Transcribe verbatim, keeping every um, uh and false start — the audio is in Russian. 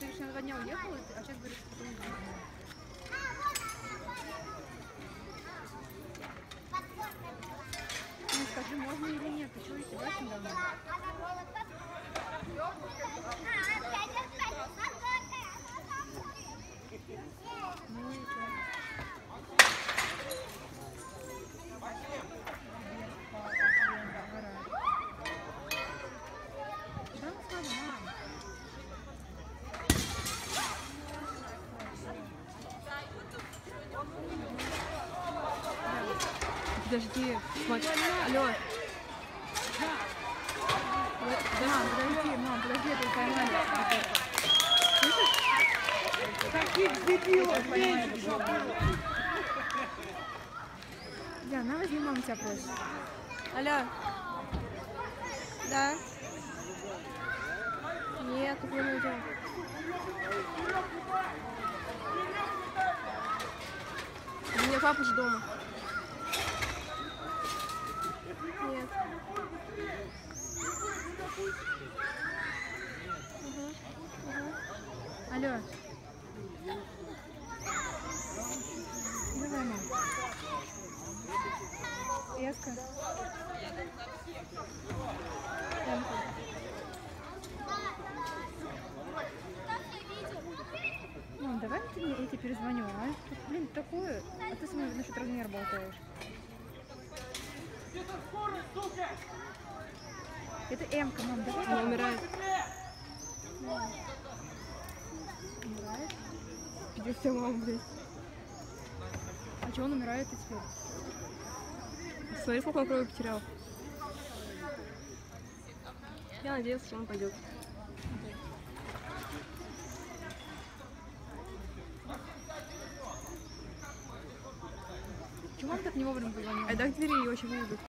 говоришь, я на два дня уехала, а сейчас говоришь, что ты уехала. Ну скажи, можно или нет, ты чего, себя очень давно? Ну и что? Подожди, смотри. Алло. Мам, подожди, мам, подожди, это поймали. Слышишь? Каких дебилов меньше? Да, на возьми, мама тебя просит. Алло. Да? Нет, тут не уйдем. У меня папа же дома. Нет. Угу. Угу. Алло. Давай, мам. Эска. Мам, давай ты мне, я тебе перезвоню, а? Тут, блин, такое. А ты со мной насчет размера болтаешь. Это М-ка, мам, давай. Она умирает. Умирает? Пиздец, вся мама, блядь. А чего он умирает теперь? Смотри, сколько он крови потерял. Я надеюсь, что он пойдет. Чего он так не вовремя позвонил? А дай к двери, ее очень выйдут.